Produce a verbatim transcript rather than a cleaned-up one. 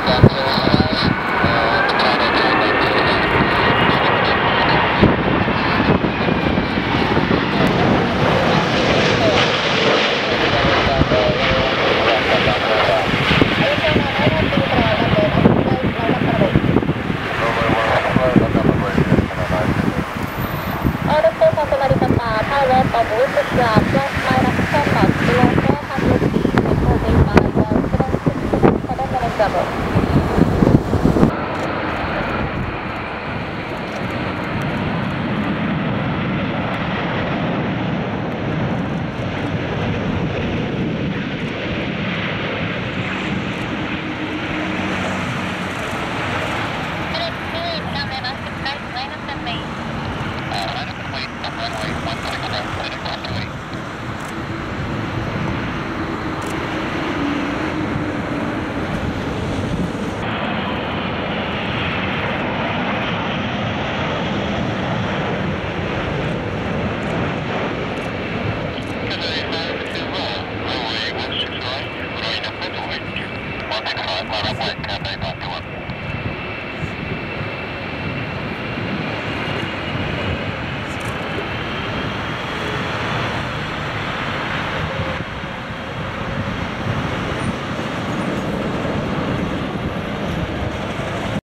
Pabuti siya, plus minus ten knots, below four hundred feet, before they find the current six seven seven minutes double.